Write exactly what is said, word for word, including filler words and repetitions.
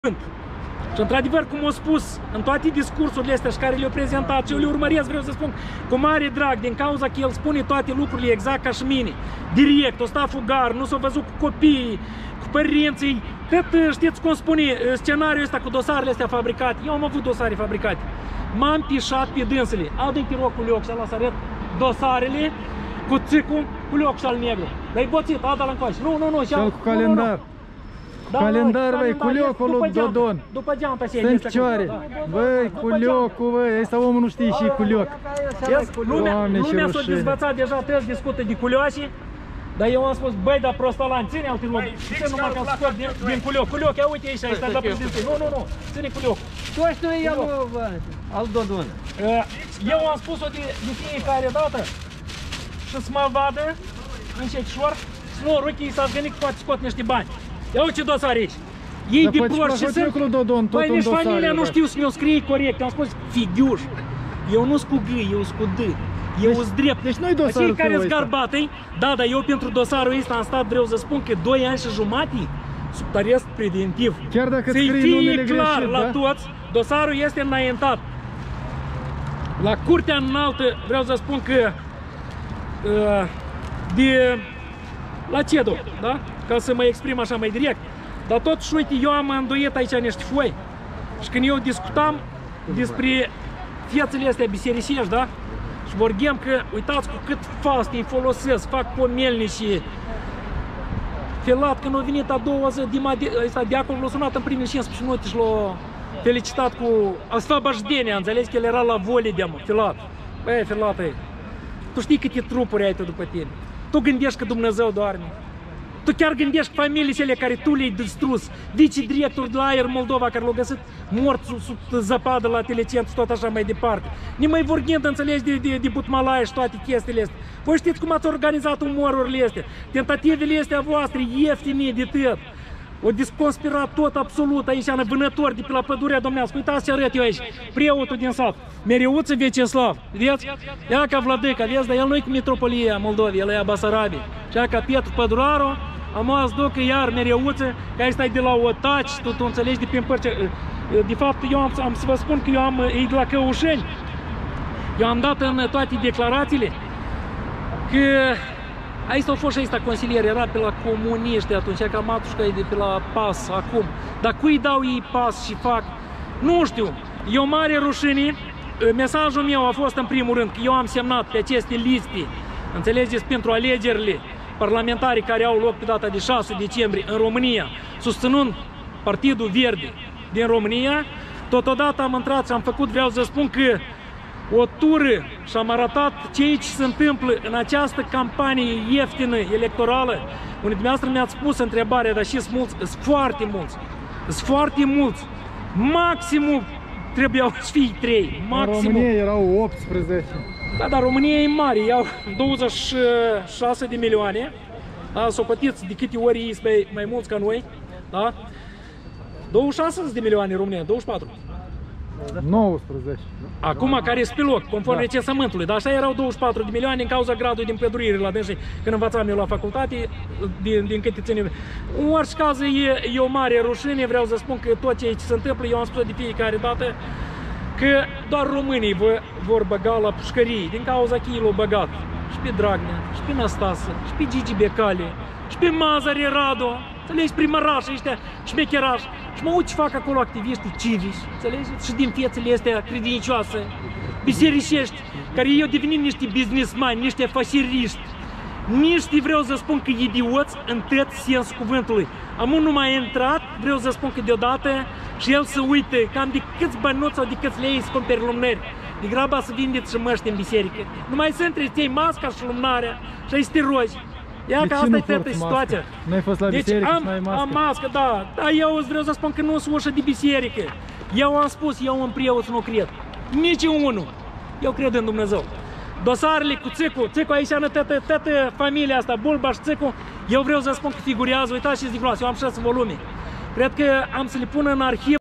Și într-adevăr, cum au spus în toate discursurile astea și care le-au prezentat și eu le urmăresc, vreau să spun, cu mare drag, din cauza că el spune toate lucrurile exact ca și mine. Direct, o sta fugar, nu s-a văzut cu copiii, cu părinții. Tot știți cum spune scenariul ăsta cu dosarele astea fabricate. Eu am avut dosare fabricate. M-am pișat pe dânsele. Au din chiroc cu leoc și ala să arăt dosarele cu țicul, cu leoc și al negru. Dar-i boțit, ada la încoace. Nu, nu, nu. Și cu calendar. Da, calendar, băi, cu leocul lui Dodon. După geanta și în picioare. Băi, cu leocul, băi, ăsta omul nu știe și cu leoc. Lumea, lumea s-a dezvățat deja, toți discută de culioași. Dar eu am spus, băi, dar prostalan, ține altul loc. Ce numai că-l scot din, din culioc. Culioc, ia uite aici, aici, la președinte. Nu, nu, nu, ține culioc. Tu știu el, al Dodon. Eu am spus-o de, de fiecare dată. Și să mă vadă, încetșor, să nu, Ruchi s-a gândit că poate scot niște bani. Ia uite ce dosare aici. Ei de proști și sunt... Băi, nici familia nu știu să mi-o scrie corect. Am spus, fidiuș. Eu nu-s cu G, eu-s cu D. Eu sunt drept. Deci noi dosarul cei care-s garbatei, da, dar eu pentru dosarul ăsta am stat, vreau să spun că doi ani și jumătate sub arest preventiv. Chiar dacă scrii numele greșit, clar da? la toți, dosarul este înaintat. La Curtea Înaltă, vreau să spun că uh, de la C E D O, da? Ca să mă exprim așa mai direct. Dar totuși, uite, eu am îndoiet aici niște foi. Și când eu discutam despre viețile astea bisericești, da? Și vorbim că, uitați cu cât fast îi folosesc, fac pomelni și felat, când a venit a doua zi, Dima ăsta de acolo l-a sunat în primul cincisprezece minute și l-a felicitat cu asfabăjdenia, înțelegi că el era la volie de mă, felat. Băi, felat, ei, tu știi câte trupuri ai tu după tine, tu gândești că Dumnezeu doarme. Tu chiar gândești familiile cele care tu le-ai distrus, vicedirector de la Aer Moldova care l-au găsit mort sub, sub zăpadă la telecentru și tot așa mai departe. Nimai vorbim, înțelegi, de, de, de Butmalaia și toate chestiile astea. Voi știți cum ați organizat umorurile astea, tentativele astea voastre ieftine de tăt. O disconspirat tot absolut aici, în vânători de pe la pădurea domnească. Uitați ce arăt eu aici, preotul din sat, Mereuță Veceslav, vedeți? Ia ca Vladăca, vezi, dar el nu-i cu Mitropolia Moldovei, el e Basarabie. Și ia ca Pietru Păduraru, am azi ducă iar Mereuță, că aici stai de la Otaci, tu, tu înțelegi de pe împărce. De fapt, eu am, am să vă spun că eu am, e de la Căușeni. Eu am dat în toate declarațiile că aici au fost și aici consilier, era pe la comuniști atunci, ca Matușca e de pe la PAS acum. Dar cui dau ei PAS și fac? Nu știu. E o mare rușine. Mesajul meu a fost în primul rând că eu am semnat pe aceste liste, înțelegeți, pentru alegerile parlamentare care au loc pe data de șase decembrie în România, susținând Partidul Verde din România. Totodată am intrat și am făcut, vreau să spun că o tură și am arătat ceea ce se întâmplă în această campanie ieftină electorală. Unii dumneavoastră mi-ați spus întrebarea, dar și sunt mulți, sunt foarte mulți, sunt foarte mulți. Maximum trebuiau să fie trei, maximum. În România erau optsprezece. Da, dar România e mare, iau douăzeci și șase de milioane, da, socotiți de câte ori ei mai, mai mulți ca noi, da? douăzeci și șase de milioane în România, douăzeci și patru. nouăsprezece. Acum care sunt pe loc, conform da. recensământului, dar așa erau douăzeci și patru de milioane în cauza gradului de împădurire la dânsii, când învățam eu la facultate, din, din câte ține. În orice caz e, e o mare rușine, vreau să spun că tot ce se întâmplă, eu am spus de fiecare dată, că doar românii vor băga la pușcării, din cauza că ei l-au băgat și pe Dragnea, și pe Năstasă, și pe Gigi Becali, și pe Mazăre Radu, înțelegi, primărași ăștia, șmecherași. Și mă uit ce fac acolo activiștii civici, înțelegi? Și din piețele astea credincioase, bisericești, care ei au devenit niște businessmani, niște afaceriști, niște, vreau să spun că idioți în tot sensul cuvântului. Am unul mai intrat, vreau să spun că deodată și el să uite cam de câți bănuți sau de câți lei să cumperi lumânări. De graba să vindeți și măști în biserică. Numai să între ți masca și lumânarea și ai să te rogi. Ia că asta e toată situația. Nu ai fost la deci biserică am, și n-ai mască. am mască, da. Dar eu îți vreau să spun că nu sunt ușă de biserică. Eu am spus, eu în preoți nu cred. Nici unul. Eu cred în Dumnezeu. Dosarele cu Țicu, Țicu aici în toată, toată familia asta, Bulba și Țicu, eu vreau să spun că figurează, uitați ce zic, eu am șase volume. Cred că am să le pun în arhiv.